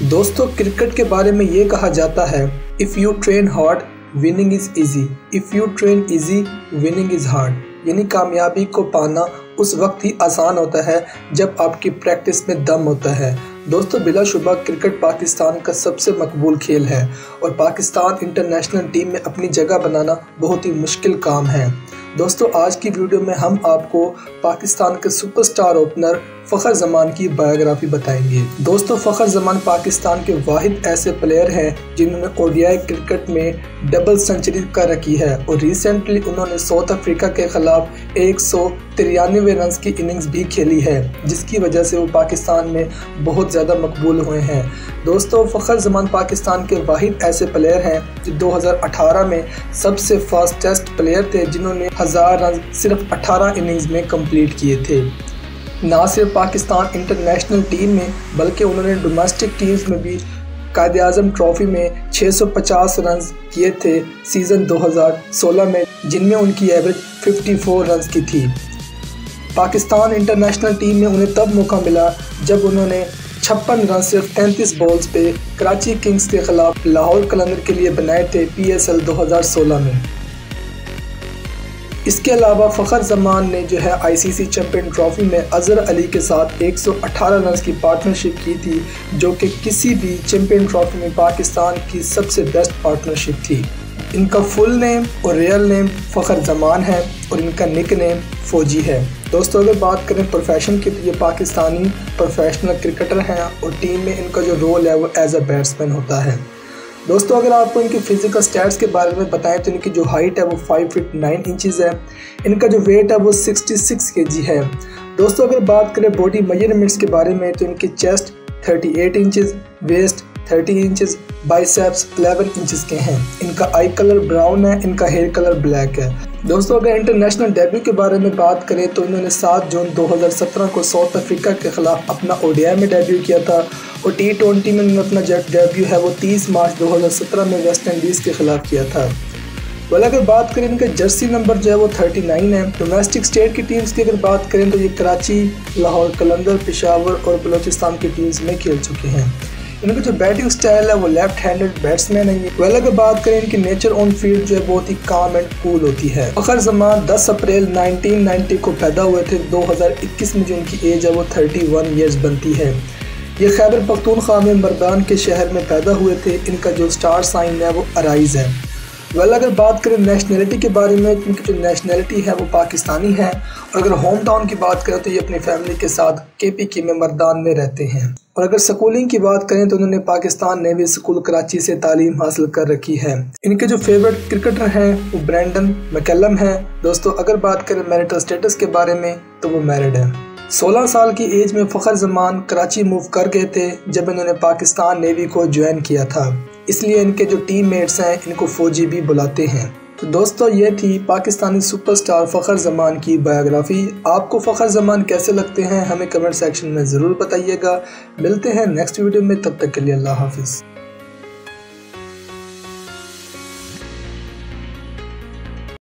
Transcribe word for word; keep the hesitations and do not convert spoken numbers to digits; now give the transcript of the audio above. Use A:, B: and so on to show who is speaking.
A: दोस्तों, क्रिकेट के बारे में ये कहा जाता है, if you train hard winning is easy, if you train easy winning is hard. यानी कामयाबी को पाना उस वक्त ही आसान होता है जब आपकी प्रैक्टिस में दम होता है। दोस्तों, बिलाशुबा क्रिकेट पाकिस्तान का सबसे मकबूल खेल है और पाकिस्तान इंटरनेशनल टीम में अपनी जगह बनाना बहुत ही मुश्किल काम है। दोस्तों, आज की वीडियो में हम आपको पाकिस्तान के सुपरस्टार ओपनर फ़खर जमान की बायोग्राफी बताएंगे। दोस्तों, फ़खर जमान पाकिस्तान के वाहिद ऐसे प्लेयर हैं जिन्होंने ओडीआई क्रिकेट में डबल सेंचुरी कर रखी है और रिसेंटली उन्होंने साउथ अफ्रीका के खिलाफ एक सौ तिरानवे रन की इनिंग्स भी खेली है, जिसकी वजह से वो पाकिस्तान में बहुत ज़्यादा मकबूल हुए हैं। दोस्तों, फ़खर जमान पाकिस्तान के वाहिद ऐसे प्लेयर हैं जो दो हज़ार अठारह में सबसे फास्टेस्ट प्लेयर थे जिन्होंने हज़ार रन सिर्फ अठारह इनिंग्स में कंप्लीट किए थे। ना सिर्फ पाकिस्तान इंटरनेशनल टीम में बल्कि उन्होंने डोमेस्टिक टीम्स में भी कायद आज़म ट्रॉफी में छह सौ पचास रन किए थे सीज़न दो हज़ार सोलह में, जिनमें उनकी एवरेज चौवन रन की थी। पाकिस्तान इंटरनेशनल टीम में उन्हें तब मौका मिला जब उन्होंने छप्पन रन सिर्फ तैंतीस बॉल्स पे कराची किंग्स के खिलाफ लाहौर कलंदर के लिए बनाए थे पी एस एल दो हज़ार सोलह में। इसके अलावा फ़खर जमान ने जो है आईसीसी चैंपियन ट्रॉफी में अजहर अली के साथ एक सौ अठारह रन की पार्टनरशिप की थी, जो कि किसी भी चैंपियन ट्रॉफी में पाकिस्तान की सबसे बेस्ट पार्टनरशिप थी। इनका फुल नेम और रियल नेम फ़खर जमान है और इनका निक नेम फौजी है। दोस्तों, अगर बात करें प्रोफेशन की तो ये पाकिस्तानी प्रोफेशनल क्रिकेटर हैं और टीम में इनका जो रोल है वो एज अ बैट्समैन होता है। दोस्तों, अगर आपको इनकी फिजिकल स्टैट्स के बारे में बताएं तो इनकी जो हाइट है वो फाइव फीट नाइन इंचज़ है। इनका जो वेट है वो सिक्सटी सिक्स केजी है। दोस्तों, अगर बात करें बॉडी मेजरमेंट्स के बारे में तो इनकी chest thirty eight inches, waist thirty inches, biceps eleven inches के हैं। इनका आई कलर ब्राउन है, इनका हेयर कलर ब्लैक है। दोस्तों, अगर इंटरनेशनल डेब्यू के बारे में बात करें तो इन्होंने सात जून दो हज़ार सत्रह को साउथ अफ्रीका के खिलाफ अपना ओडीआई में डेब्यू किया था और टी ट्वेंटी में इन्होंने अपना डेब्यू है वो तीस मार्च दो हज़ार सत्रह में वेस्ट इंडीज़ के खिलाफ किया था। वेल, अगर बात करें इनका जर्सी नंबर जो है वो थर्टी नाइन है। डोमेस्टिक स्टेट की टीम्स की अगर बात करें तो ये कराची, लाहौर कलंदर, पेशावर और बलोचिस्तान की टीम्स में खेल चुके हैं। इनका जो बैटिंग स्टाइल है वो लेफ्ट हैंडेड बैट्समैन है। वेल, अगर बात करें इनकी नेचर ऑन फील्ड जो है बहुत ही काम एंड कूल होती है। फ़खर जमान दस अप्रैल नाइनटीन नाइंटी को पैदा हुए थे। दो हज़ार इक्कीस में जो इनकी एज है वो थर्टी वन ईयर्स बनती है। ये खैबर पख्तूनख्वा में मर्दान के शहर में पैदा हुए थे। इनका जो स्टार साइन है वो अराइज है। वेल, अगर बात करें नेशनलिटी के बारे में तो इनकी जो नेशनलिटी है वो पाकिस्तानी है और अगर होम टाउन की बात करें तो ये अपनी फैमिली के साथ के पी के में मर्दान में रहते हैं। और अगर स्कूलिंग की बात करें तो उन्होंने पाकिस्तान नेवी स्कूल कराची से तालीम हासिल कर रखी है। इनके जो फेवरेट क्रिकेटर हैं वो ब्रेंडन मैकलम है। दोस्तों, अगर बात करें मैरिटल स्टेटस के बारे में तो वो मैरिड है। सोलह साल की एज में फ़खर जमान कराची मूव कर गए थे जब इन्होंने पाकिस्तान नेवी को ज्वाइन किया था, इसलिए इनके जो टीममेट्स हैं इनको फौजी भी बुलाते हैं। तो दोस्तों, ये थी पाकिस्तानी सुपरस्टार फ़खर जमान की बायोग्राफी। आपको फ़खर जमान कैसे लगते हैं हमें कमेंट सेक्शन में ज़रूर बताइएगा। मिलते हैं नेक्स्ट वीडियो में, तब तक के लिए अल्लाह हाफिज़।